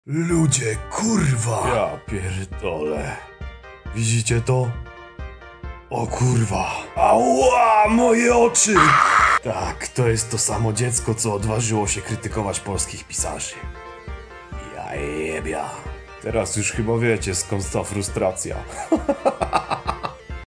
Ludzie, kurwa! Ja pierdolę. Widzicie to? O kurwa. Ała, moje oczy! Tak, to jest to samo dziecko, co odważyło się krytykować polskich pisarzy. Ja jebia. Teraz już chyba wiecie, skąd ta frustracja.